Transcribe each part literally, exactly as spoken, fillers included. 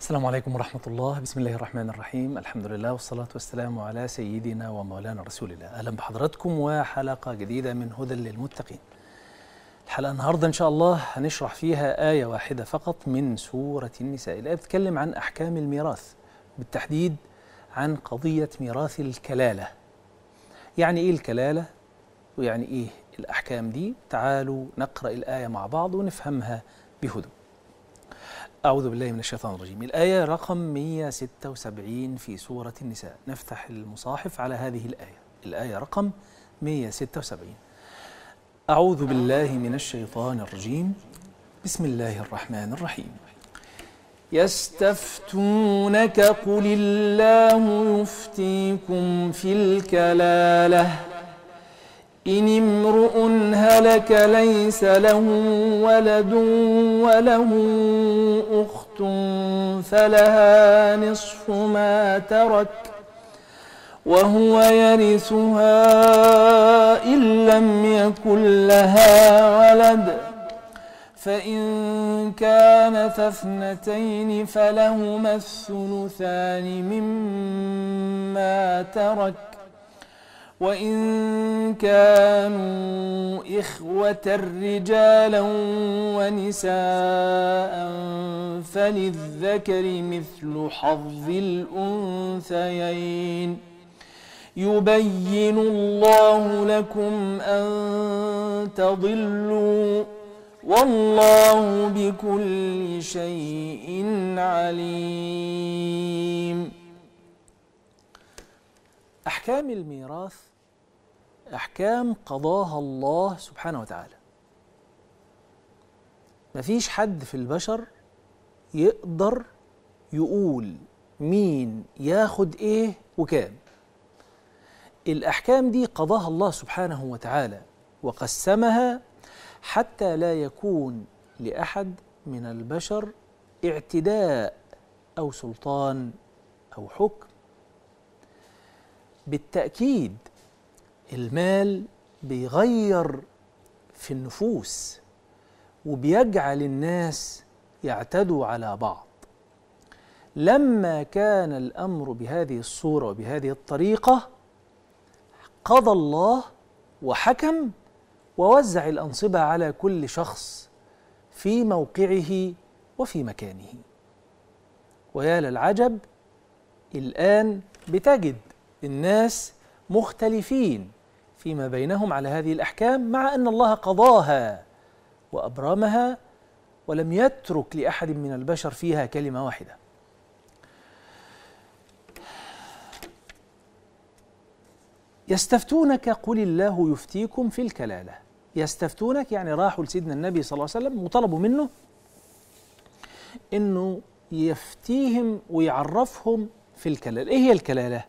السلام عليكم ورحمة الله. بسم الله الرحمن الرحيم. الحمد لله والصلاة والسلام على سيدنا ومولانا رسول الله. أهلا بحضراتكم وحلقة جديدة من هدى للمتقين. الحلقة النهاردة إن شاء الله هنشرح فيها آية واحدة فقط من سورة النساء. الآية بتتكلم عن أحكام الميراث، بالتحديد عن قضية ميراث الكلالة. يعني إيه الكلالة؟ ويعني إيه الأحكام دي؟ تعالوا نقرأ الآية مع بعض ونفهمها بهدوء. أعوذ بالله من الشيطان الرجيم. الآية رقم مئة وستة وسبعين في سورة النساء. نفتح المصاحف على هذه الآية، الآية رقم مئة وستة وسبعين. أعوذ بالله من الشيطان الرجيم. بسم الله الرحمن الرحيم. يستفتونك قل الله يفتيكم في الكلالة إن امرؤ هلك ليس له ولد وله أخت فلها نصف ما ترك وهو يرثها إن لم يكن لها ولد فإن كانت اثنتين فلهما الثلثان مما ترك وإن كانوا إخوة رجالا ونساء فللذكر مثل حظ الأنثيين يبين الله لكم أن تضلوا والله بكل شيء عليم. أحكام الميراث أحكام قضاها الله سبحانه وتعالى. مفيش حد في البشر يقدر يقول مين ياخد إيه وكام. الأحكام دي قضاها الله سبحانه وتعالى وقسمها حتى لا يكون لأحد من البشر اعتداء أو سلطان أو حكم. بالتأكيد المال بيغير في النفوس وبيجعل الناس يعتدوا على بعض. لما كان الأمر بهذه الصورة وبهذه الطريقة قضى الله وحكم ووزع الأنصبة على كل شخص في موقعه وفي مكانه. ويا للعجب، الآن بتجد الناس مختلفين فيما بينهم على هذه الأحكام، مع أن الله قضاها وأبرمها ولم يترك لأحد من البشر فيها كلمة واحدة. يستفتونك قل الله يفتيكم في الكلالة. يستفتونك يعني راحوا لسيدنا النبي صلى الله عليه وسلم وطلبوا منه إنه يفتيهم ويعرفهم في الكلالة. إيه هي الكلالة؟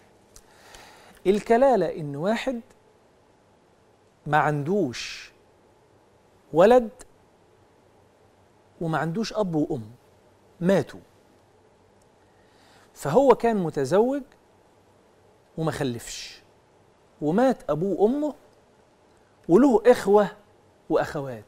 الكلالة إن واحد ما عندوش ولد وما عندوش أب وأم، ماتوا، فهو كان متزوج وما خلفش ومات أبوه وأمه وله إخوة وأخوات.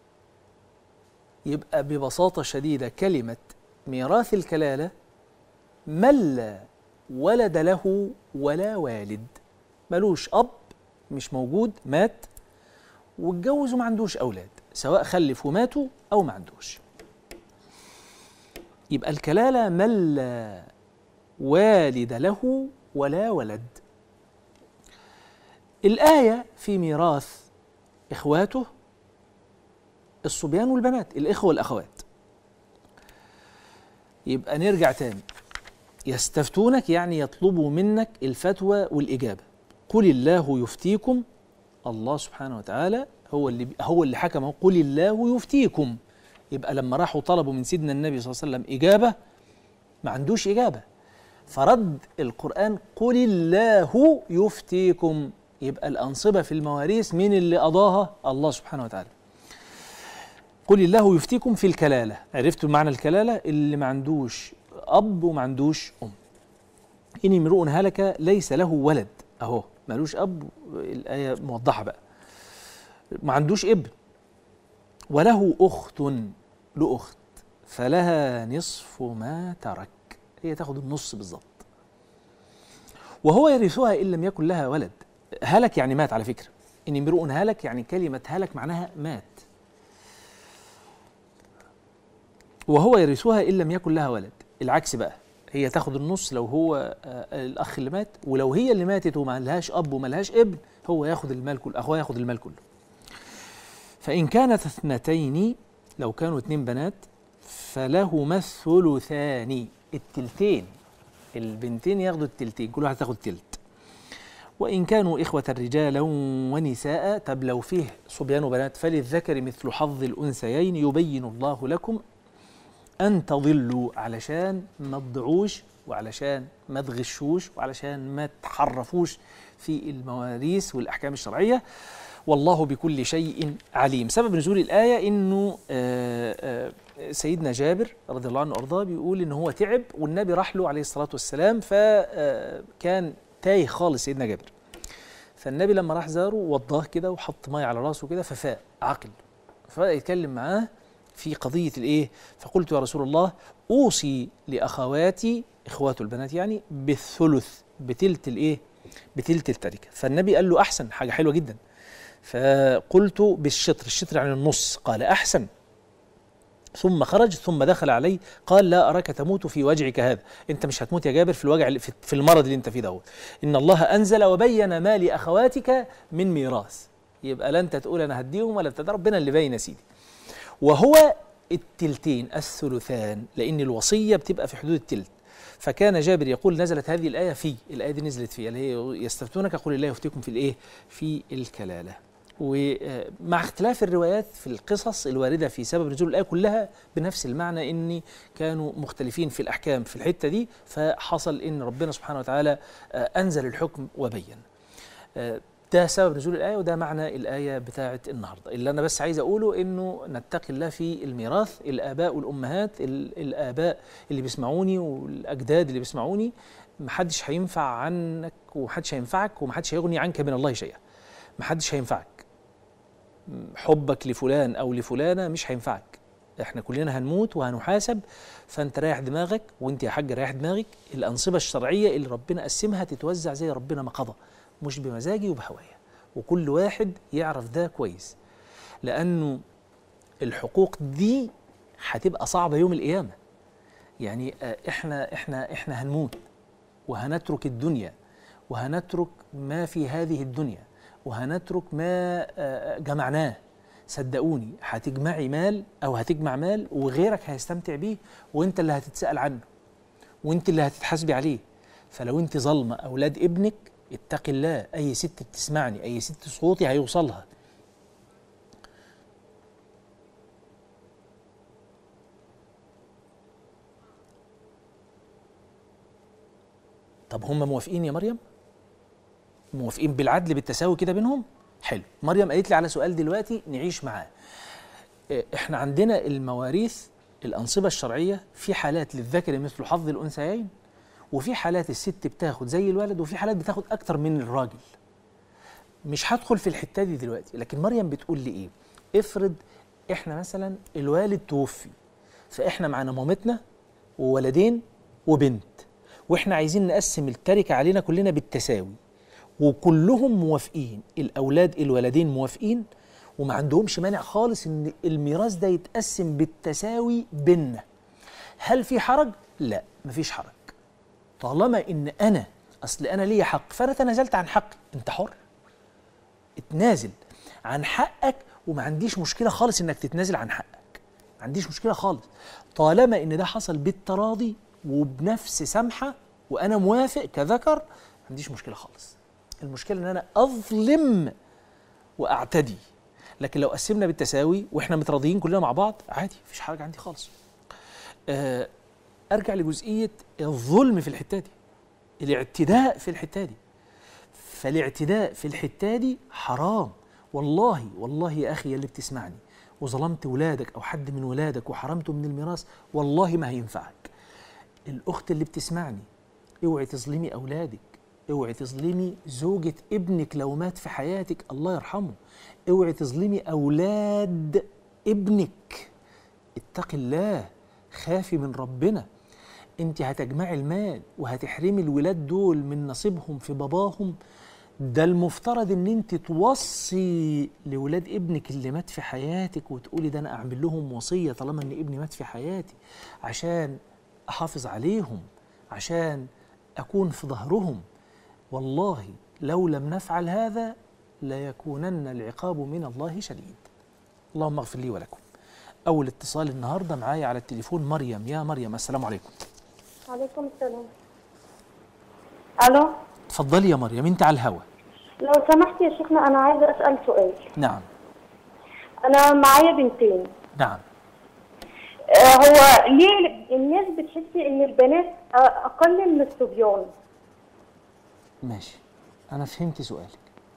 يبقى ببساطة شديدة كلمة ميراث الكلالة من لا ولد له ولا والد، ملوش أب، مش موجود، مات واتجوز وما عندوش أولاد، سواء خلف وماتوا أو ما عندوش. يبقى الكلالة من لا والد له ولا ولد. الآية في ميراث إخواته الصبيان والبنات، الإخوة والأخوات. يبقى نرجع تاني، يستفتونك يعني يطلبوا منك الفتوى والإجابة. قل الله يفتيكم، الله سبحانه وتعالى هو اللي هو اللي حكم. قل الله يفتيكم. يبقى لما راحوا طلبوا من سيدنا النبي صلى الله عليه وسلم إجابة، ما عندوش إجابة، فرد القرآن قل الله يفتيكم. يبقى الأنصبة في المواريث مين اللي قضاها؟ الله سبحانه وتعالى. قل الله يفتيكم في الكلالة. عرفتوا معنى الكلالة؟ اللي ما عندوش أب وما عندوش أم. إن امرؤ هلك ليس له ولد، أهو مالوش أب، الآية موضحة بقى، ما عندوش ابن، وله أخت، له أخت، فلها نصف ما ترك، هي تاخد النص بالظبط. وهو يرثها إن لم يكن لها ولد. هلك يعني مات على فكرة، إن امرؤ هلك يعني كلمة هلك معناها مات. وهو يرثها إن لم يكن لها ولد، العكس بقى، هي تاخد النص لو هو آه الأخ اللي مات، ولو هي اللي ماتت وما لهاش أب وما لهاش ابن هو ياخد المال كله، أخوها ياخد المال كله. فإن كانت اثنتين، لو كانوا اتنين بنات، فلهما الثلثان، التلتين، البنتين ياخدوا التلتين، كل واحد تاخد تلت. وإن كانوا إخوة رجالا ونساء، طب لو فيه صبيان وبنات فللذكر مثل حظ الأنثيين يبين الله لكم أن تضلوا، علشان ما تضيعوش وعلشان ما تغشوش وعلشان ما تحرفوش في المواريث والأحكام الشرعية، والله بكل شيء عليم. سبب نزول الآية إنه آآ آآ سيدنا جابر رضي الله عنه وأرضاه بيقول إن هو تعب والنبي راح له عليه الصلاة والسلام، فكان تايه خالص سيدنا جابر، فالنبي لما راح زاره وضاه كده وحط ميه على راسه كده ففاق عقل، فيتكلم معاه في قضية الإيه؟ فقلت يا رسول الله أوصي لأخواتي، إخواته البنات يعني، بالثلث، بتلت الإيه؟ بتلت التركة. فالنبي قال له أحسن، حاجة حلوة جدا. فقلت بالشطر، الشطر يعني النص، قال أحسن. ثم خرج ثم دخل علي قال لا أراك تموت في وجعك هذا، أنت مش هتموت يا جابر في الوجع، في المرض اللي أنت فيه دوت، إن الله أنزل وبين ما لأخواتك من ميراث. يبقى لا أنت تقول أنا هديهم ولا بتاع، ربنا اللي باين يا سيدي. وهو التلتين الثلثان، لأن الوصية بتبقى في حدود التلت. فكان جابر يقول نزلت هذه الآية في، الآية دي نزلت فيها اللي هي يستفتونك قل الله يفتيكم في الإيه؟ في الكلالة. ومع اختلاف الروايات في القصص الواردة في سبب نزول الآية كلها بنفس المعنى، إن كانوا مختلفين في الأحكام في الحتة دي، فحصل إن ربنا سبحانه وتعالى أنزل الحكم وبين. ده سبب نزول الآية وده معنى الآية بتاعة النهاردة. اللي أنا بس عايز أقوله إنه نتقي الله في الميراث. الآباء والأمهات، الآباء اللي بيسمعوني والأجداد اللي بيسمعوني، محدش هينفع عنك ومحدش هينفعك ومحدش هيغني عنك من الله شيئا. محدش هينفعك، حبك لفلان أو لفلانة مش هينفعك، احنا كلنا هنموت وهنحاسب. فانت رايح دماغك، وانت يا حاج رايح دماغك، الأنصبة الشرعية اللي ربنا قسمها تتوزع زي ربنا ما قضى، مش بمزاجي وبهوايا. وكل واحد يعرف ده كويس، لأنه الحقوق دي هتبقى صعبة يوم القيامة. يعني احنا احنا احنا هنموت وهنترك الدنيا وهنترك ما في هذه الدنيا وهنترك ما جمعناه. صدقوني هتجمعي مال أو هتجمع مال وغيرك هيستمتع بيه، وانت اللي هتتسأل عنه وانت اللي هتتحاسبي عليه. فلو انت ظالمة أولاد ابنك اتقي الله. أي ست بتسمعني، أي ست صوتي هيوصلها، طب هم موافقين يا مريم؟ موافقين بالعدل بالتساوي كده بينهم؟ حلو. مريم قالت لي على سؤال دلوقتي نعيش معاه. احنا عندنا المواريث الأنصبة الشرعية في حالات للذكر مثل حظ الأنثيين، وفي حالات الست بتاخد زي الولد، وفي حالات بتاخد أكتر من الراجل. مش هدخل في الحتة دي دلوقتي، لكن مريم بتقول لي إيه؟ افرض إحنا مثلا الوالد توفي، فإحنا معنا مامتنا وولدين وبنت، وإحنا عايزين نقسم التركة علينا كلنا بالتساوي، وكلهم موافقين، الأولاد الولدين موافقين وما عندهمش مانع خالص إن الميراث ده يتقسم بالتساوي بيننا. هل في حرج؟ لا، مفيش حرج. طالما إن أنا أصل أنا ليا حق فأنا تنازلت عن حقي، أنت حر. اتنازل عن حقك وما عنديش مشكلة خالص إنك تتنازل عن حقك، ما عنديش مشكلة خالص، طالما إن ده حصل بالتراضي وبنفس سمحة وأنا موافق كذكر، ما عنديش مشكلة خالص. المشكلة إن أنا أظلم وأعتدي. لكن لو قسمنا بالتساوي وإحنا متراضيين كلنا مع بعض عادي، مفيش حاجة عندي خالص. أه أرجع لجزئية الظلم في الحتة دي، الاعتداء في الحتة دي. فالاعتداء في الحتة دي حرام. والله والله يا أخي اللي بتسمعني وظلمت ولادك أو حد من ولادك وحرمته من الميراث، والله ما هينفعك. الأخت اللي بتسمعني، اوعي تظلمي أولادك، اوعي تظلمي زوجة ابنك لو مات في حياتك الله يرحمه، اوعي تظلمي أولاد ابنك. اتق الله، خافي من ربنا. انت هتجمعي المال وهتحرمي الولاد دول من نصيبهم في باباهم. ده المفترض ان انت توصي لولاد ابنك اللي مات في حياتك وتقولي ده انا اعمل لهم وصية طالما ان ابني مات في حياتي، عشان احافظ عليهم، عشان اكون في ظهرهم. والله لو لم نفعل هذا ليكونن العقاب من الله شديد. اللهم اغفر لي ولكم. اول اتصال النهارده معايا على التليفون مريم. يا مريم السلام عليكم. وعليكم السلام. الو، اتفضلي يا مريم، انت على الهوا. لو سمحت يا شيخنا انا عايزه اسال سؤال. نعم. انا معايا بنتين. نعم. آه هو ليه الناس بتحس ان البنات اقل من الصبيان؟ ماشي، انا فهمت سؤالك.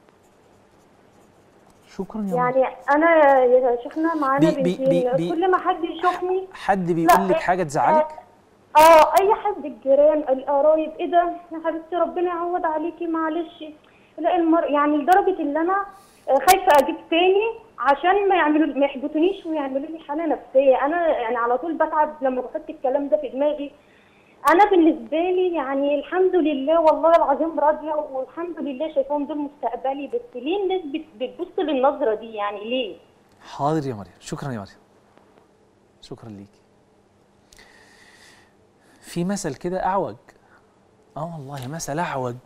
شكرا يا يعني مريم. انا يا شيخنا معانا بي بي بنتين، بي بي كل ما حد يشوفني حد بيقول لك حاجه تزعلك؟ اه اي حد، الجيران، القرايب، ايه ده يا حبيبتي ربنا يعوض عليكي معلش. لا المر يعني لدرجه ان انا خايفه اجيب تاني عشان ما يعملوا ما يحبطونيش ويعملوا لي حاله نفسيه. انا يعني على طول بتعب لما بحط الكلام ده في دماغي. انا بالنسبه لي يعني الحمد لله والله العظيم راضيه والحمد لله شايفاهم دول مستقبلي، بس ليه الناس بتبص للنظره دي يعني ليه؟ حاضر يا مريم، شكرا يا مريم، شكرا ليكي. في مثل كده أعوج، اه والله مثل أعوج،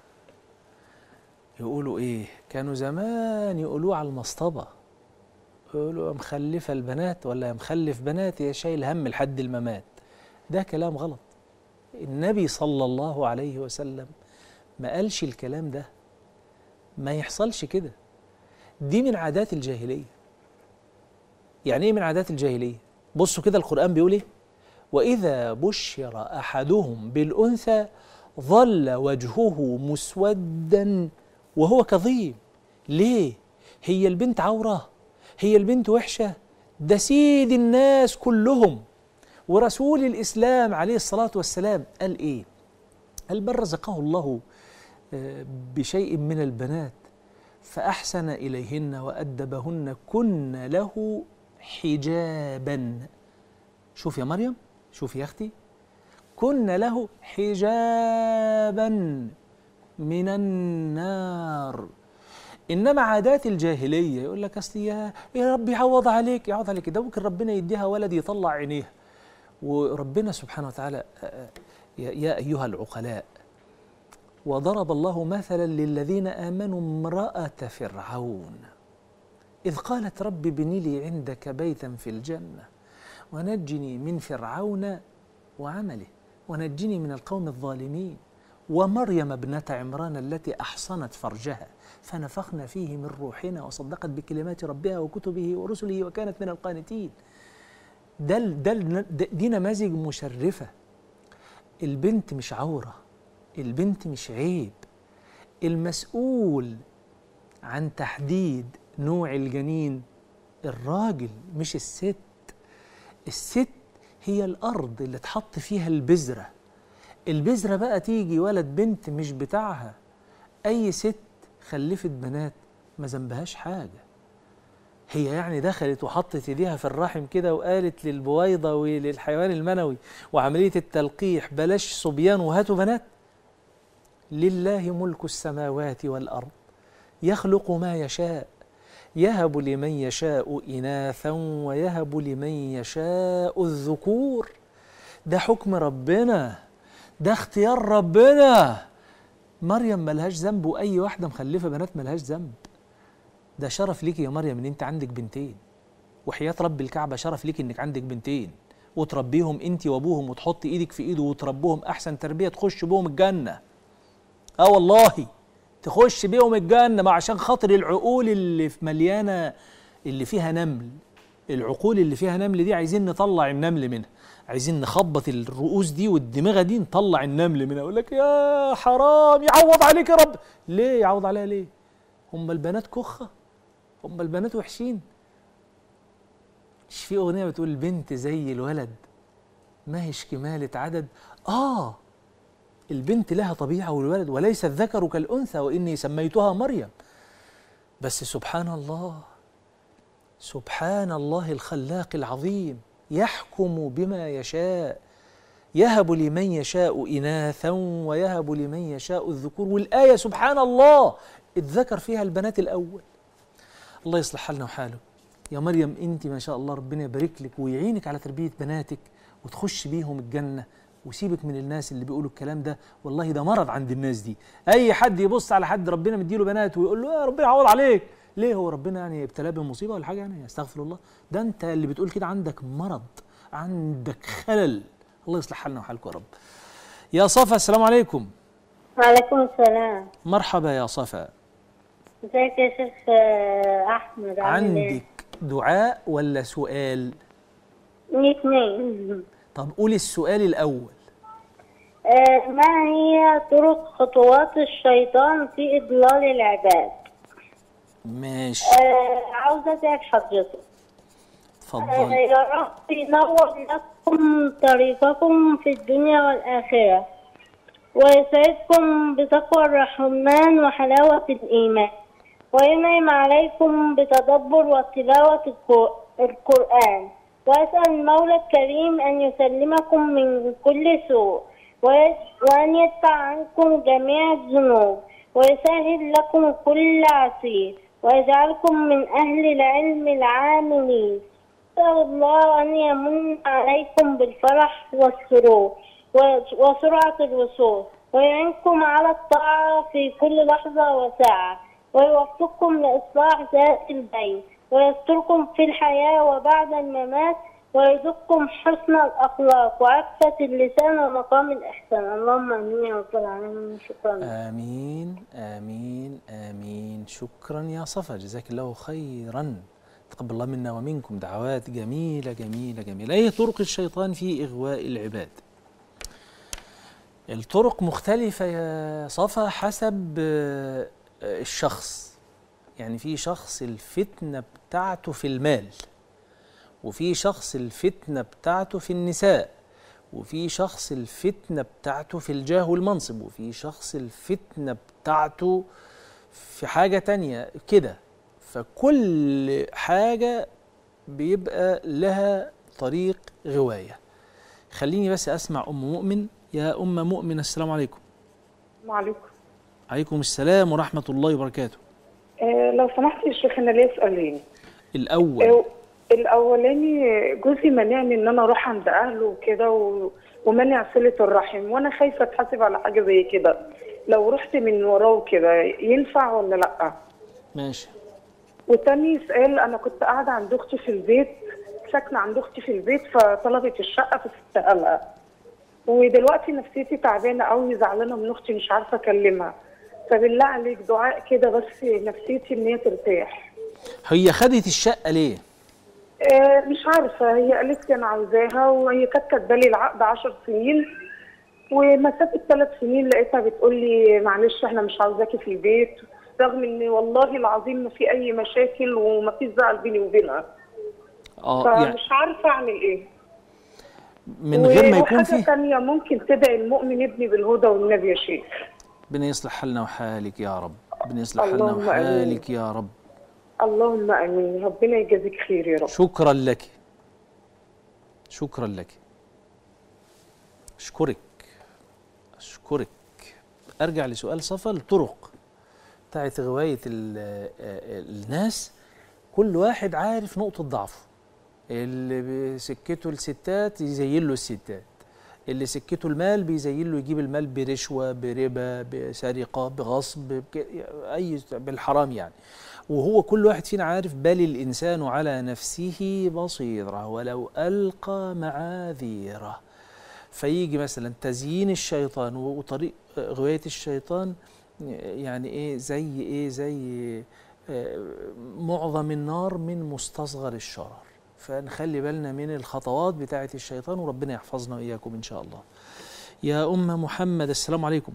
يقولوا إيه؟ كانوا زمان يقولوه على المصطبة، يقولوا مخلفة البنات ولا مخلف بنات يا شايل هم لحد الممات. ده كلام غلط. النبي صلى الله عليه وسلم ما قالش الكلام ده، ما يحصلش كده. دي من عادات الجاهلية. يعني إيه من عادات الجاهلية؟ بصوا كده القرآن بيقول إيه؟ وإذا بشر أحدهم بالأنثى ظل وجهه مسودا وهو كظيم. ليه؟ هي البنت عورة؟ هي البنت وحشة؟ ده سيد الناس كلهم. ورسول الإسلام عليه الصلاة والسلام قال إيه؟ قال بل رزقه الله بشيء من البنات فأحسن إليهن وأدبهن كن له حجابا. شوف يا مريم، شوف يا أختي، كن له حجابا من النار. إنما عادات الجاهلية يقول لك أصل يا يا رب يعوض عليك، يعوض عليك، ده ممكن ربنا يديها ولد يطلع عينيها. وربنا سبحانه وتعالى يا أيها العقلاء، وضرب الله مثلا للذين آمنوا امرأة فرعون إذ قالت رب ابن لي عندك بيتا في الجنة ونجني من فرعون وعمله ونجني من القوم الظالمين ومريم ابنة عمران التي أحصنت فرجها فنفخنا فيه من روحنا وصدقت بكلمات ربها وكتبه ورسله وكانت من القانتين. ده ده دي نماذج مشرفة. البنت مش عورة، البنت مش عيب. المسؤول عن تحديد نوع الجنين الراجل مش الست. الست هي الأرض اللي تحط فيها البذرة. البذرة بقى تيجي ولد بنت مش بتاعها. أي ست خلفت بنات ما ذنبهاش حاجة. هي يعني دخلت وحطت ايديها في الرحم كده وقالت للبويضة وللحيوان المنوي وعملية التلقيح بلاش صبيان وهاتوا بنات؟ لله ملك السماوات والأرض يخلق ما يشاء يهب لمن يشاء إناثا ويهب لمن يشاء الذكور. ده حكم ربنا، ده اختيار ربنا. مريم ملهاش ذنب وأي واحدة مخلفة بنات ملهاش ذنب. ده شرف ليكي يا مريم ان انت عندك بنتين، وحياة رب الكعبة شرف ليكي انك عندك بنتين وتربيهم انت وابوهم وتحط ايدك في ايده وتربوهم احسن تربية تخش بهم الجنة. اه والله تخش بيهم الجنة، ما عشان خاطر العقول اللي في مليانة اللي فيها نمل. العقول اللي فيها نمل دي عايزين نطلع النمل منها، عايزين نخبط الرؤوس دي والدماغة دي نطلع النمل منها. يقول لك يا حرام يعوض عليك يا رب. ليه يعوض عليها ليه؟ هم البنات كخة؟ هم البنات وحشين؟ مش في أغنية بتقول البنت زي الولد ما هيش كمالة عدد؟ آه البنت لها طبيعة والولد وليس الذكر كالأنثى وإني سميتها مريم. بس سبحان الله، سبحان الله الخلاق العظيم، يحكم بما يشاء، يهب لمن يشاء إناثا ويهب لمن يشاء الذكور. والآية سبحان الله اتذكر فيها البنات الأول. الله يصلح حالنا وحاله. يا مريم أنت ما شاء الله ربنا يبارك لك ويعينك على تربية بناتك وتخش بيهم الجنة، وسيبك من الناس اللي بيقولوا الكلام ده، والله ده مرض عند الناس دي. أي حد يبص على حد ربنا مديله بنات ويقول له يا ربنا يعوض عليك، ليه؟ هو ربنا يعني ابتلاه بمصيبة ولا حاجة؟ يعني استغفر الله. ده أنت اللي بتقول كده عندك مرض، عندك خلل. الله يصلح حالنا وحالكم يا رب. يا صفا السلام عليكم. وعليكم السلام. مرحبا يا صفا. ازيك يا شيخ احمد؟ عندك دعاء ولا سؤال؟ الاثنين. طب قولي السؤال الاول. آه ما هي طرق خطوات الشيطان في اضلال العباد؟ ماشي. آه عاوزه اسال حضرتك. اتفضلي. آه يا رب ينور لكم طريقكم في الدنيا والاخره، ويسعدكم بتقوى الرحمن وحلاوه الايمان، وينعم عليكم بتدبر وتلاوة القرآن، وأسأل المولى الكريم أن يسلمكم من كل سوء، وأن يدفع عنكم جميع الذنوب، ويسهل لكم كل عسير، ويجعلكم من أهل العلم العاملين. أسأل الله أن يمن عليكم بالفرح والسرور وسرعة الوصول، ويعينكم على الطاعة في كل لحظة وساعة، ويوفقكم لإصلاح ذات البين، ويستركم في الحياة وبعد الممات، ويرزقكم حسن الأخلاق وعفة اللسان ومقام الإحسان. اللهم آمين يا رب العالمين. شكرا. آمين آمين آمين. شكرا يا صفا، جزاك الله خيرا. تقبل الله منا ومنكم دعوات جميلة جميلة جميلة. أي طرق الشيطان في إغواء العباد؟ الطرق مختلفة يا صفا حسب الشخص. يعني في شخص الفتنة بتاعته في المال، وفي شخص الفتنة بتاعته في النساء، وفي شخص الفتنة بتاعته في الجاه والمنصب، وفي شخص الفتنة بتاعته في حاجة تانية كده. فكل حاجة بيبقى لها طريق غواية. خليني بس أسمع أم مؤمن. يا أم مؤمن السلام عليكم. وعليكم. عليكم السلام ورحمة الله وبركاته. آه لو سمحت يا شيخ أنا ليا سؤالين. الأول آه الأولاني جوزي منعني إن أنا أروح عند أهله وكده، ومنع صلة الرحم، وأنا خايفة أتحاسب على حاجة زي كده. لو رحت من وراه كده ينفع ولا لأ؟ ماشي. وتاني سؤال، أنا كنت قاعدة عند أختي في البيت، ساكنة عند أختي في البيت، فطلبت الشقة فسبتها لها. ودلوقتي نفسيتي تعبانة قوي، زعلانة من أختي مش عارفة أكلمها. فبالله عليك دعاء كده بس نفسيتي إن هي ترتاح. هي خدت الشقة ليه؟ آه مش عارفة، هي قالت لي أنا عاوزاها، وهي كانت كاتبة لي العقد عشر سنين، ومسافة ثلاث سنين لقيتها بتقول لي معلش إحنا مش عاوزاكي في البيت، رغم إن والله العظيم ما في أي مشاكل وما فيش زعل بيني وبينها. اه فمش يعني عارفة أعمل إيه. من غير ما يكون وحاجة فيه. ثانية، ممكن تدعي المؤمن ابني بالهدى والنبي يا شيخ. ربنا يصلح حالنا وحالك يا رب. ربنا يصلح حالنا اللهم وحالك يا رب. اللهم امين. ربنا يجازيك خير يا رب. شكرا لك، شكرا لك. اشكرك اشكرك. ارجع لسؤال صفا. الطرق بتاعت غوايه الناس، كل واحد عارف نقطه ضعفه. اللي بسكته الستات يزين له الستات، اللي سكته المال بيزين له يجيب المال برشوه بربا بسرقه بغصب اي بالحرام يعني. وهو كل واحد فينا عارف بل الإنسان على نفسه بصيرة ولو ألقى معاذيره. فيجي مثلا تزيين الشيطان وطريق غواية الشيطان، يعني إيه زي إيه زي معظم النار من مستصغر الشرر. فنخلي بالنا من الخطوات بتاعة الشيطان، وربنا يحفظنا وإياكم إن شاء الله. يا أم محمد السلام عليكم.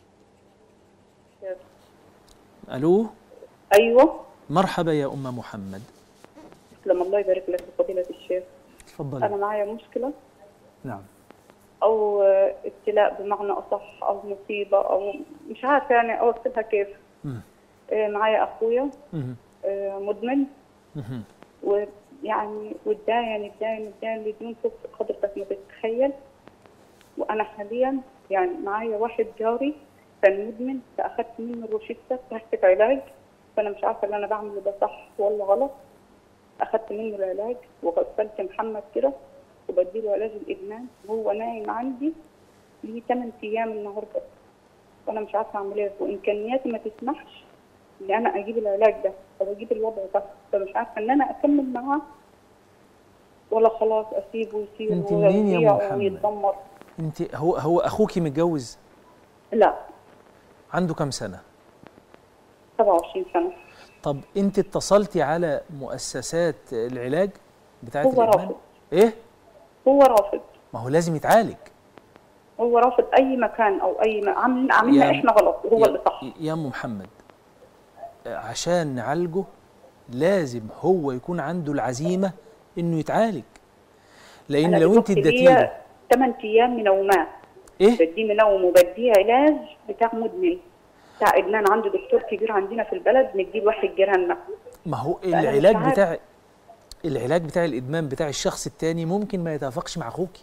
ألو. أيوة. مرحبا يا أم محمد. لما الله يبارك لك بفضيلة الشيخ. تفضلي. أنا معايا مشكلة. نعم. أو ابتلاء بمعنى أصح، أو مصيبة، أو مش عارفة يعني أوصفها كيف. مم. معايا أخويا مم. مدمن، مم. يعني واتداين اتداين اتداين بدون فوق حضرتك ما تتخيل. وانا حاليا يعني معايا واحد جاري كان مدمن، فاخدت منه الروشته تحت علاج، فانا مش عارفه اللي انا بعمله ده صح ولا غلط. اخدت منه العلاج وغسلت محمد كده وبديله علاج الادمان، وهو نايم عندي ليه ثمان ايام النهارده، وانا مش عارفه اعمل ايه، وامكانياتي ما تسمحش ان انا اجيب العلاج ده او اجيب الوضع ده، فمش عارفه ان انا اكمل معاه ولا خلاص اسيبه يسير انت منين يا ام ويضيع محمد؟ ويتدمر. انت هو هو اخوكي متجوز؟ لا. عنده كام سنه؟ سبعة وعشرين سنه. طب انت اتصلتي على مؤسسات العلاج بتاعت هو الادمان؟ رافض. ايه؟ هو رافض. ما هو لازم يتعالج. هو رافض اي مكان او اي م... عاملين عاملنا احنا غلط وهو يا اللي صح. يا ام محمد، عشان نعالجه لازم هو يكون عنده العزيمه انه يتعالج، لان أنا لو انت دلوقتي اديتيله ليا ثمان ايام منومات. ايه؟ بديه منوم وبديه علاج بتاع مدمن بتاع ادمان، عنده دكتور كبير عندنا في البلد نديه لواحد جيراننا. ما هو فأنا مش العلاج عارف. بتاع العلاج بتاع الادمان بتاع الشخص التاني ممكن ما يتوافقش مع اخوكي.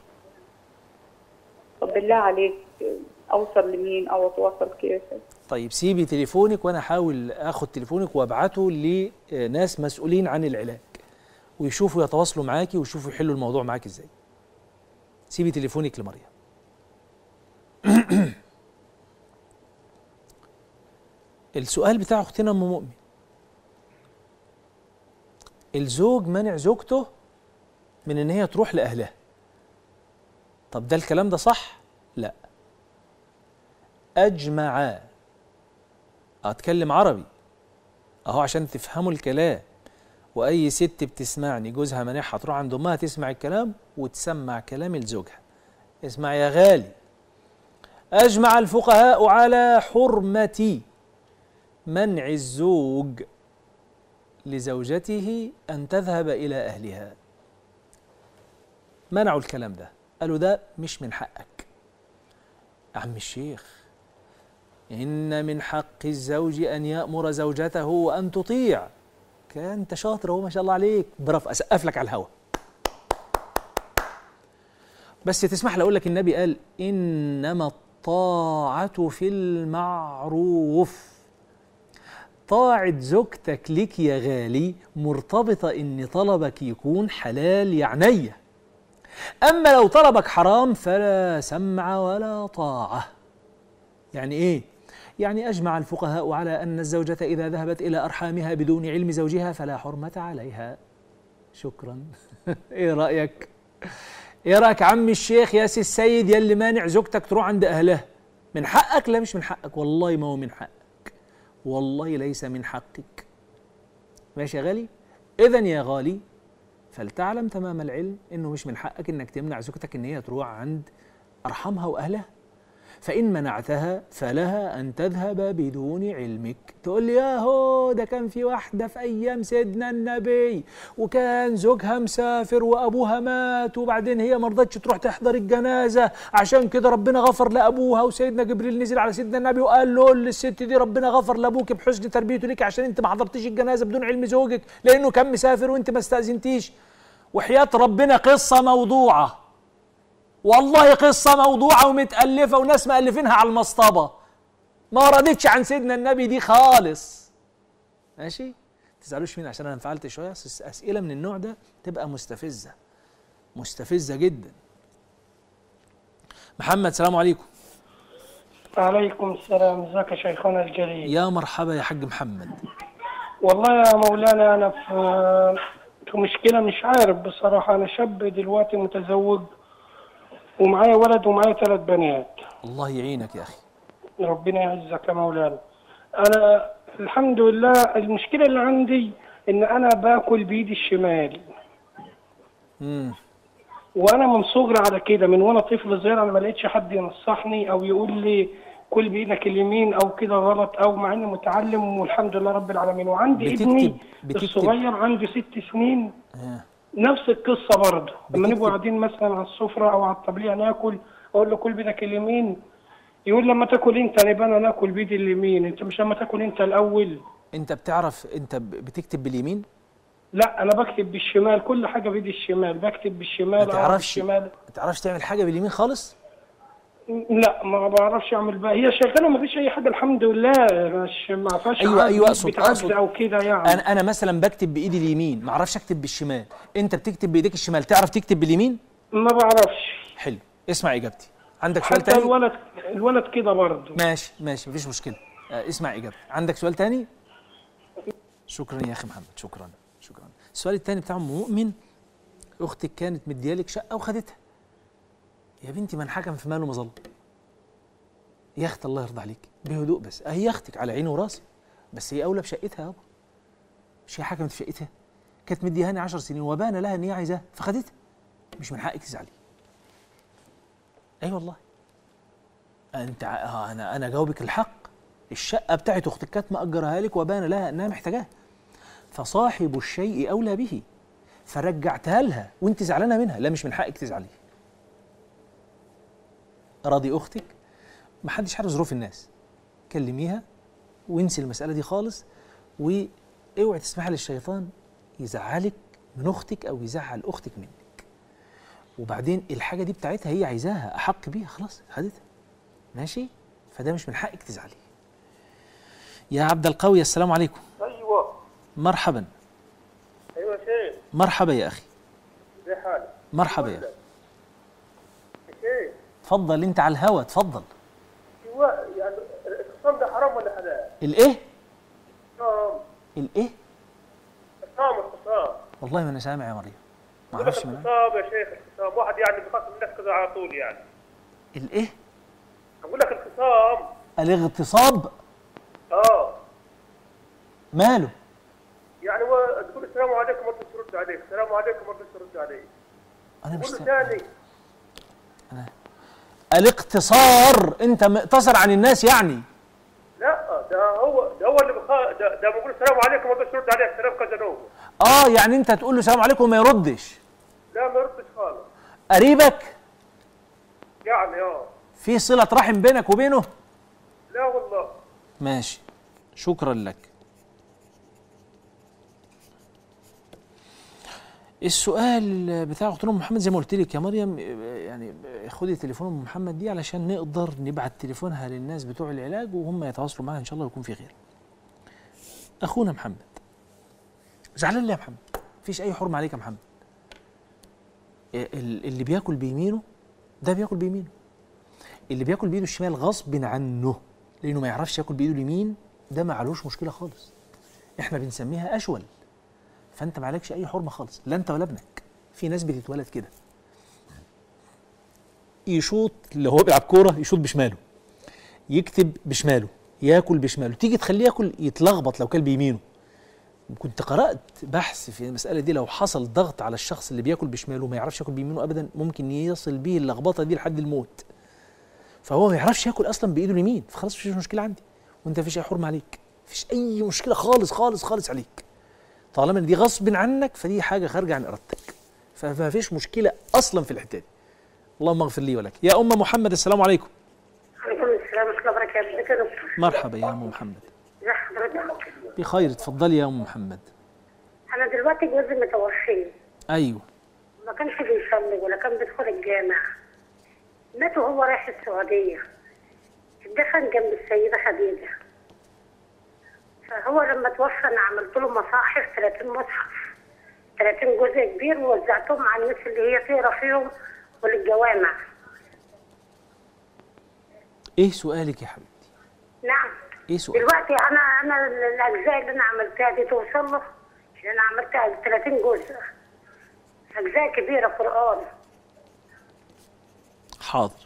طب بالله عليك اوصل لمين او اتواصل كيف؟ طيب سيبي تليفونك وانا احاول اخد تليفونك وابعته لناس مسؤولين عن العلاج ويشوفوا يتواصلوا معاكي ويشوفوا يحلوا الموضوع معاكي ازاي. سيبي تليفونك لمريم. السؤال بتاع اختنا ام مؤمن، الزوج منع زوجته من ان هي تروح لاهلها. طب ده الكلام ده صح؟ لا. اجمع، اتكلم عربي اهو عشان تفهموا الكلام، واي ست بتسمعني جوزها منعها تروح عند امها تسمع الكلام وتسمع كلام لزوجها. اسمع يا غالي، اجمع الفقهاء على حرمة منع الزوج لزوجته ان تذهب الى اهلها. منعوا الكلام ده، قالوا ده مش من حقك. عم الشيخ، إن من حق الزوج أن يأمر زوجته وأن تطيع. كان أنت شاطر أهو ما شاء الله عليك، برافو، أسقف لك على الهوا. بس تسمح لي أقول لك النبي قال إنما الطاعة في المعروف. طاعة زوجتك لك يا غالي مرتبطة إن طلبك يكون حلال يعنيه، أما لو طلبك حرام فلا سمع ولا طاعة. يعني إيه؟ يعني أجمع الفقهاء على أن الزوجة إذا ذهبت إلى أرحامها بدون علم زوجها فلا حرمة عليها. شكرا. إيه رأيك؟ إيه رأيك عمي الشيخ ياسي السيد يلي مانع زوجتك تروح عند أهلها؟ من حقك؟ لا مش من حقك، والله ما هو من حقك، والله ليس من حقك. ماشي يا غالي؟ إذن يا غالي فلتعلم تمام العلم إنه مش من حقك إنك تمنع زوجتك إن هي تروح عند أرحامها وأهلها. فإن منعتها فلها أن تذهب بدون علمك. تقول لي ياهو ده كان في واحدة في أيام سيدنا النبي وكان زوجها مسافر وأبوها مات وبعدين هي ما رضتش تروح تحضر الجنازة، عشان كده ربنا غفر لأبوها وسيدنا جبريل نزل على سيدنا النبي وقال له للست دي ربنا غفر لأبوك بحسن تربيته لك عشان أنت ما حضرتيش الجنازة بدون علم زوجك لأنه كان مسافر وأنت ما استأذنتيش. وحياة ربنا قصة موضوعة، والله قصة موضوعة ومتألفة وناس مألفينها على المصطبة، ما ردتش عن سيدنا النبي دي خالص. ماشي؟ تزعلوش مني عشان أنا انفعلت شوية، بس أسئلة من النوع ده تبقى مستفزة مستفزة جدا. محمد السلام عليكم. وعليكم السلام، ازيك يا شيخنا الجليل؟ يا مرحبا يا حاج محمد. والله يا مولانا أنا في في مشكلة مش عارف بصراحة. أنا شاب دلوقتي متزوج ومعايا ولد ومعايا ثلاث بنات. الله يعينك يا أخي. ربنا يعزك يا مولانا. أنا الحمد لله المشكلة اللي عندي إن أنا باكل بإيدي الشمال. امم وأنا من صغري على كده، من وأنا طفل صغير أنا ما لقيتش حد ينصحني أو يقول لي كل بإيدك اليمين أو كده غلط، أو مع إني متعلم والحمد لله رب العالمين. وعندي بتكتب ابني بتكتب الصغير عنده ست سنين آه. نفس القصة برضه. لما بتكتب. نبقوا قاعدين مثلا على السفرة أو على الطبلية ناكل أقول له كل بإيدك اليمين، يقول لما تاكل أنت يبقى أنا ناكل بإيدي اليمين، أنت مش لما تاكل أنت الأول. أنت بتعرف أنت بتكتب باليمين؟ لا انا بكتب بالشمال، كل حاجه بايدي الشمال، بكتب بالشمال. ما تعرفش بالشمال. ما تعرفش تعمل حاجه باليمين خالص؟ لا ما بعرفش اعمل بقى، هي شغاله ما فيش اي حاجه الحمد لله، مش ما فيهاش ايوه ايوه اقصد اقصد او كده يعني. انا انا مثلا بكتب بايدي اليمين، ما اعرفش اكتب بالشمال، انت بتكتب بايديك الشمال، تعرف تكتب باليمين؟ ما بعرفش. حلو، اسمع اجابتي. عندك سؤال حتى تاني؟ الولد الولد كده برضه. ماشي ماشي مفيش مشكله. آه اسمع اجابتي. عندك سؤال تاني؟ شكرا يا اخي محمد، شكرا شكرا. السؤال التاني بتاع ام مؤمن، اختك كانت مديالك شقه وخدتها. يا بنتي من حكم في ماله مظله. يا اخت الله يرضى عليك بهدوء بس، اهي اختك على عيني وراسي، بس هي اولى بشقتها يابا. مش هي حكمت في شقتها؟ كانت مديهاني عشر سنين وبان لها ان هي عايزاها فخدتها، مش من حقك تزعلي. اي أيوة والله. انت ع- انا انا جاوبك الحق. الشقه بتاعت اختك كانت مأجرها لك وبان لها انها محتاجاها، فصاحب الشيء اولى به، فرجعتها لها وانت زعلانه منها، لا مش من حقك تزعلي. راضي اختك، ما حدش عارف ظروف الناس، كلميها وانسي المساله دي خالص، واوعي تسمحي للشيطان يزعلك من اختك او يزعل اختك منك. وبعدين الحاجه دي بتاعتها، هي عايزاها، احق بيها، خلاص خدتها ماشي، فده مش من حقك تزعلي. يا عبد القوي السلام عليكم. ايوه مرحبا. ايوه شيخ. مرحبا يا اخي. زي حالك. مرحبا يا شيخ. تفضل انت على الهوا، تفضل. ايوه يعني الخصام ده حرام ولا حلال؟ الايه؟ الخصام. الايه؟ الخصام الخصام. والله ما انا سامع يا مريم، ما يقول لك اعرفش من الخصام يا شيخ، الخصام واحد يعني بيخاف من الناس كذا على طول يعني. الايه؟ اقول لك الخصام. الاغتصاب؟ اه ماله؟ يعني هو تقول السلام عليكم ما ترد عليك، السلام عليكم ما ترد عليك. انا مش قول له سامع. ثاني. انا الاقتصار، انت مقتصر عن الناس يعني؟ لا ده هو ده هو اللي بخا ده, ده بقول السلام عليكم ما ترد عليك، السلام كذا نوم. اه يعني انت تقول له السلام عليكم وما يردش؟ لا ما يردش خالص. قريبك؟ يعني اه في صلة رحم بينك وبينه؟ لا والله. ماشي، شكرا لك. السؤال بتاع اختنا ام محمد زي ما قلت لك يا مريم، يعني خدي تليفون ام محمد دي علشان نقدر نبعت تليفونها للناس بتوع العلاج وهم يتواصلوا معاها ان شاء الله ويكون في خير. اخونا محمد زعلان ليه يا محمد؟ مفيش اي حرمه عليك يا محمد. اللي بياكل بيمينه ده بياكل بيمينه، اللي بياكل بايده الشمال غصب عنه لانه ما يعرفش ياكل بايده اليمين، ده ما عليهوش مشكله خالص. احنا بنسميها اشول، فانت ما عليكش اي حرمه خالص، لا انت ولا ابنك. في ناس بتتولد كده يشوط، اللي هو بيلعب كوره يشوط بشماله، يكتب بشماله، ياكل بشماله، تيجي تخليه ياكل يتلخبط لو كل بيمينه. كنت قرات بحث في المساله دي، لو حصل ضغط على الشخص اللي بياكل بشماله وما يعرفش ياكل بيمينه ابدا، ممكن يصل بيه اللخبطه دي لحد الموت. فهو ما يعرفش ياكل اصلا بايده اليمين، فخلاص مفيش مشكله عندي، وانت مفيش اي حرمه عليك، مفيش اي مشكله خالص خالص خالص عليك. طالما ان دي غصب عنك فدي حاجه خارجه عن ارادتك، فما فيش مشكله اصلا في الحته دي. اللهم اغفر لي ولك. يا ام محمد السلام عليكم. عليكم السلام ورحمة الله وبركاته. ازيك يا دكتور؟ مرحبا يا ام محمد. ازي حضرتك؟ بخير، اتفضلي يا ام محمد. أنا دلوقتي جوزي متوفي، ايوه. ما كانش بيصلي ولا كان بيدخل الجامع، مات وهو رايح السعودية، اتدفن جنب السيدة خديجة. فهو لما توفى أنا عملت له مصاحف ثلاثين مصحف، ثلاثين جزء كبير، ووزعتهم على الناس اللي هي تقرا فيهم وللجوامع. ايه سؤالك يا حبيبتي؟ نعم. ايه سؤالك؟ دلوقتي أنا أنا الأجزاء اللي أنا عملتها دي توصل له، عشان أنا عملتها ثلاثين جزء، أجزاء كبيرة قرآن. حاضر،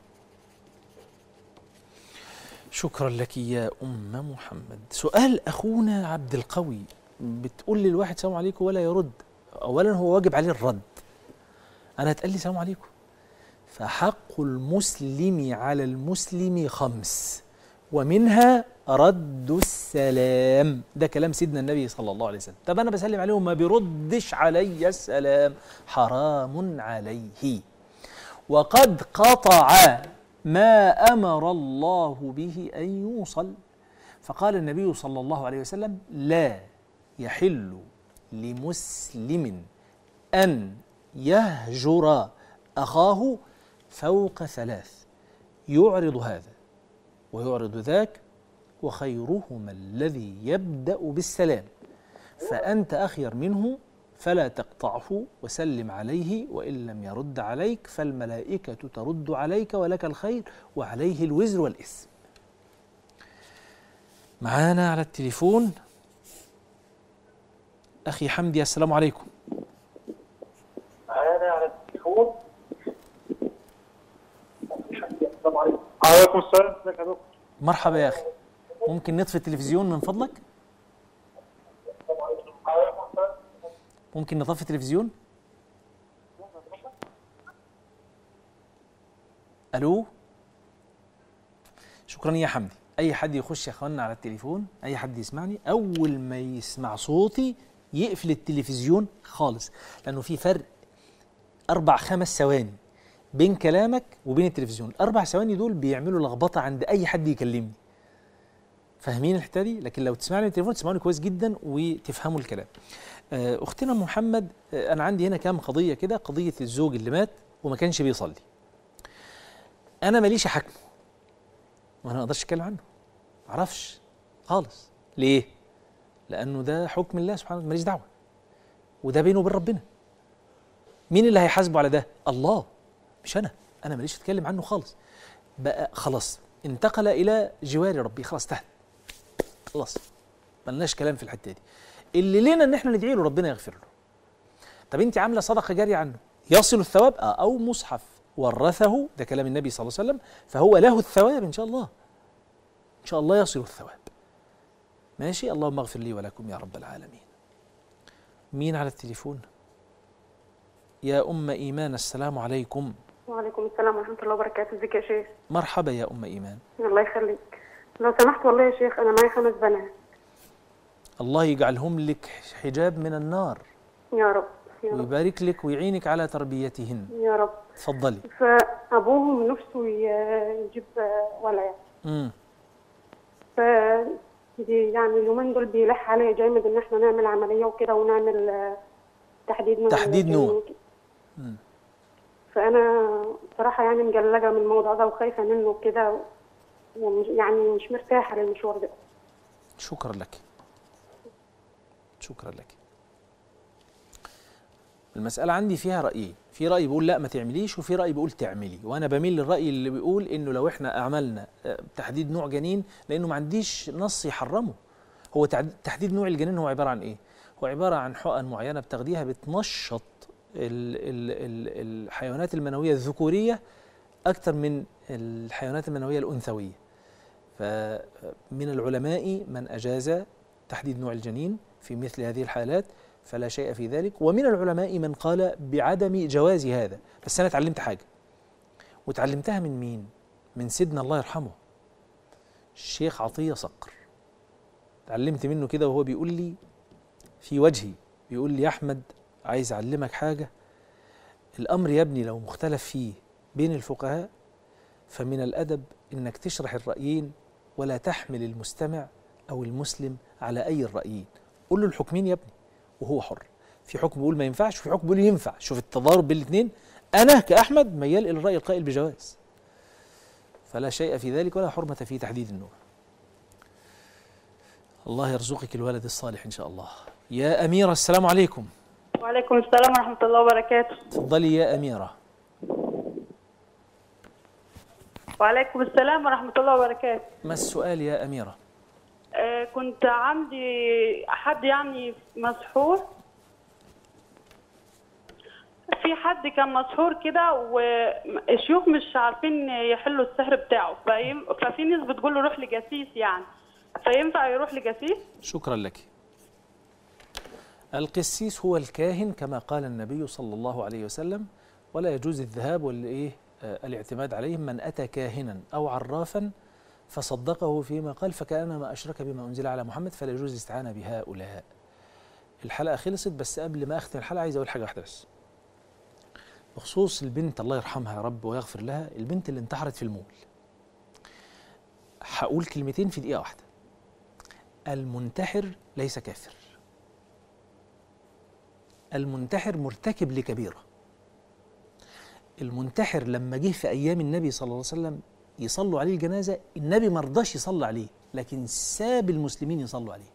شكرا لك يا أم محمد. سؤال أخونا عبد القوي، بتقول لي الواحد سلام عليكم ولا يرد. أولا هو واجب عليه الرد، أنا هتقال لي سلام عليكم. فحق المسلم على المسلم خمس، ومنها رد السلام. ده كلام سيدنا النبي صلى الله عليه وسلم. طب أنا بسلم عليه وما بيردش علي السلام، حرام عليه، وقد قطع ما أمر الله به أن يوصل. فقال النبي صلى الله عليه وسلم: لا يحل لمسلم أن يهجر أخاه فوق ثلاث، يعرض هذا ويعرض ذاك، وخيرهما الذي يبدأ بالسلام، فأنت أخير منه فلا تقطعه وسلم عليه، وإن لم يرد عليك فالملائكة ترد عليك ولك الخير وعليه الوزر والإثم. معانا على التليفون أخي حمدي، السلام عليكم. معانا على التليفون أخي حمدي، السلام عليكم. وعليكم السلام. ازيك يا دكتور؟ مرحبا يا أخي، ممكن نطفي التلفزيون من فضلك؟ ممكن نطفي التلفزيون؟ ألو؟ شكرا يا حمدي. أي حد يخش يا أخوانا على التليفون، أي حد يسمعني، أول ما يسمع صوتي يقفل التلفزيون خالص، لأنه في فرق أربع خمس ثواني بين كلامك وبين التلفزيون. الأربع ثواني دول بيعملوا لخبطة عند أي حد يكلمني. فاهمين الحتة دي؟ لكن لو تسمعني من التليفون تسمعوني كويس جدا وتفهموا الكلام. أختنا محمد، أنا عندي هنا كام قضية كده. قضية الزوج اللي مات وما كانش بيصلي، أنا ماليش حكم وأنا ما أقدرش أتكلم عنه، معرفش خالص. ليه؟ لأنه ده حكم الله سبحانه وتعالى، ماليش دعوة، وده بينه وبين ربنا. مين اللي هيحاسبه على ده؟ الله، مش أنا. أنا ماليش أتكلم عنه خالص. بقى خلاص انتقل إلى جوار ربي، خلاص انتهى، خلاص ملناش كلام في الحتة دي. اللي لنا إن إحنا ندعي له ربنا يغفر له. طب أنت عاملة صدقة جارية عنه يصل الثواب؟ آه. أو مصحف ورثه، ده كلام النبي صلى الله عليه وسلم، فهو له الثواب إن شاء الله، إن شاء الله يصل الثواب. ماشي، اللهم اغفر لي ولكم يا رب العالمين. مين على التليفون؟ يا أم إيمان، السلام عليكم. وعليكم السلام ورحمة الله وبركاته. ازيك يا شيخ؟ مرحبا يا أم إيمان. الله يخليك. لو سمحت والله يا شيخ، أنا معي خمس بنات. الله يجعلهم لك حجاب من النار يا رب يا رب، ويبارك لك ويعينك على تربيتهن يا رب. تفضلي. فأبوهم نفسه يجيب ولد. امم ف دي يعني اليومين دول بيلح عليا جامد ان احنا نعمل عمليه وكده، ونعمل تحديد نوع تحديد نوع. امم فانا بصراحه يعني مجلجه من الموضوع ده وخايفه منه كده، يعني مش مرتاحه للمشوار ده. شكرا لك، شكرا لك. المسألة عندي فيها رأيين، في رأي بيقول لا ما تعمليش، وفي رأي بيقول تعملي، وأنا بميل للرأي اللي بيقول إنه لو إحنا عملنا تحديد نوع جنين، لأنه ما عنديش نص يحرمه. هو تحديد نوع الجنين هو عبارة عن إيه؟ هو عبارة عن حقن معينة بتاخديها بتنشط ال ال ال الحيوانات المنوية الذكورية أكثر من الحيوانات المنوية الأنثوية. فمن العلماء من أجاز تحديد نوع الجنين في مثل هذه الحالات، فلا شيء في ذلك، ومن العلماء من قال بعدم جواز هذا. بس أنا اتعلمت حاجة، وتعلمتها من مين؟ من سيدنا الله يرحمه الشيخ عطية صقر. تعلمت منه كده وهو بيقول لي في وجهي، بيقول لي يا أحمد عايز أعلمك حاجة، الأمر يا ابني لو مختلف فيه بين الفقهاء فمن الأدب إنك تشرح الرأيين ولا تحمل المستمع أو المسلم على أي الرأيين. قول له الحكمين يا ابني وهو حر. في حكم بيقول ما ينفعش وفي حكم بيقول ينفع. شوف التضارب بين الاثنين. أنا كأحمد ميال إلى الرأي القائل بجواز، فلا شيء في ذلك ولا حرمة في تحديد النوع. الله يرزقك الولد الصالح إن شاء الله. يا أميرة، السلام عليكم. وعليكم السلام ورحمة الله وبركاته. تفضلي يا أميرة. وعليكم السلام ورحمة الله وبركاته. ما السؤال يا أميرة؟ آه كنت عندي حد يعني مسحور، في حد كان مسحور كده والشيوخ مش عارفين يحلوا السحر بتاعه، ففي ناس بتقول له روح لجسيس، يعني فينفع يروح لجسيس؟ شكرا لك. القسيس هو الكاهن كما قال النبي صلى الله عليه وسلم، ولا يجوز الذهاب والايه الاعتماد عليهم. من أتى كاهنا أو عرافا فصدقه فيما قال فكأنما أشرك بما أنزل على محمد، فلا يجوز الاستعانة بهؤلاء. الحلقة خلصت، بس قبل ما أختم الحلقة عايز أقول حاجة واحدة بس بخصوص البنت، الله يرحمها يا رب ويغفر لها، البنت اللي انتحرت في المول. هقول كلمتين في دقيقة واحدة. المنتحر ليس كافر، المنتحر مرتكب لكبيرة. المنتحر لما جه في أيام النبي صلى الله عليه وسلم يصلوا عليه الجنازة، النبي ما رضاش يصلي عليه، لكن ساب المسلمين يصلوا عليه.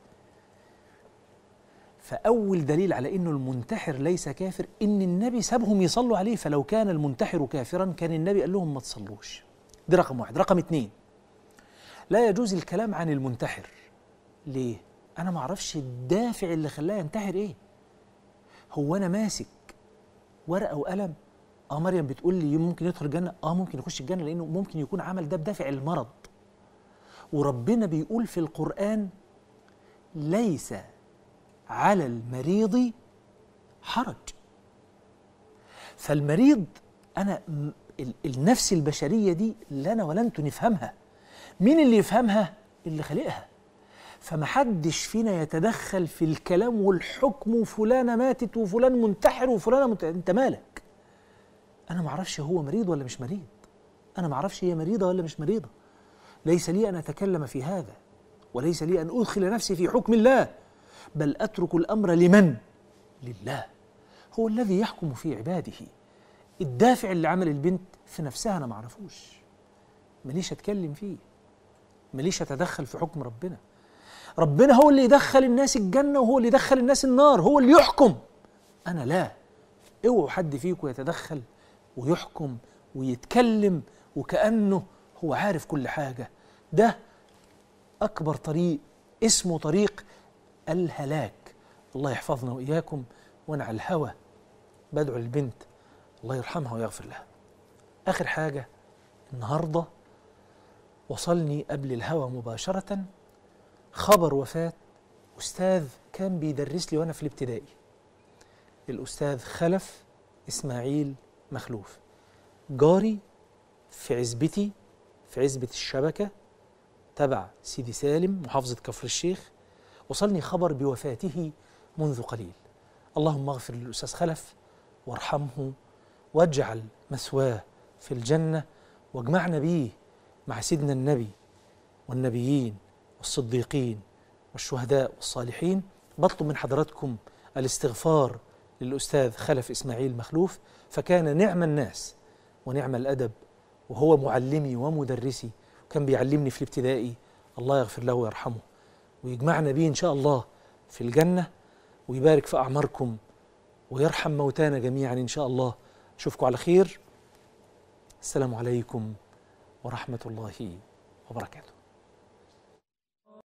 فأول دليل على إنه المنتحر ليس كافر إن النبي سابهم يصلوا عليه، فلو كان المنتحر كافرا كان النبي قال لهم ما تصلوش. دي رقم واحد. رقم اتنين، لا يجوز الكلام عن المنتحر. ليه؟ أنا ما أعرفش الدافع اللي خلاه ينتحر إيه. هو أنا ماسك ورقة وقلم؟ آه مريم بتقول لي ممكن يدخل الجنة، آه ممكن يخش الجنة لأنه ممكن يكون عمل ده بدافع المرض. وربنا بيقول في القرآن ليس على المريض حرج. فالمريض أنا النفس البشرية دي لا أنا ولا أنتوا نفهمها. مين اللي يفهمها؟ اللي خلقها. فمحدش فينا يتدخل في الكلام والحكم وفلانة ماتت وفلان منتحر وفلانة منت... أنت مالك؟ أنا معرفش هو مريض ولا مش مريض، أنا معرفش هي مريضة ولا مش مريضة. ليس لي أن أتكلم في هذا، وليس لي أن أدخل نفسي في حكم الله، بل أترك الأمر لمن؟ لله. هو الذي يحكم في عباده. الدافع اللي عمل البنت في نفسها أنا معرفوش، مليش أتكلم فيه، مليش أتدخل في حكم ربنا. ربنا هو اللي يدخل الناس الجنة وهو اللي يدخل الناس النار، هو اللي يحكم، أنا لا. اوعوا حد فيكم يتدخل ويحكم ويتكلم وكأنه هو عارف كل حاجة. ده أكبر طريق اسمه طريق الهلاك. الله يحفظنا وإياكم. وأنا على الهوى بدعو البنت الله يرحمها ويغفر لها. آخر حاجة، النهاردة وصلني قبل الهوى مباشرة خبر وفاة أستاذ كان بيدرس لي وأنا في الابتدائي، الأستاذ خلف إسماعيل مخلوف، جاري في عزبتي، في عزبة الشبكة تبع سيدي سالم محافظة كفر الشيخ. وصلني خبر بوفاته منذ قليل. اللهم اغفر للأستاذ خلف وارحمه واجعل مثواه في الجنة، واجمعنا به مع سيدنا النبي والنبيين والصديقين والشهداء والصالحين. بطلب من حضراتكم الاستغفار للأستاذ خلف إسماعيل مخلوف، فكان نعم الناس ونعم الأدب، وهو معلمي ومدرسي، وكان بيعلمني في الابتدائي. الله يغفر له ويرحمه ويجمعنا به إن شاء الله في الجنة، ويبارك في أعماركم ويرحم موتانا جميعا إن شاء الله. أشوفكم على خير. السلام عليكم ورحمة الله وبركاته.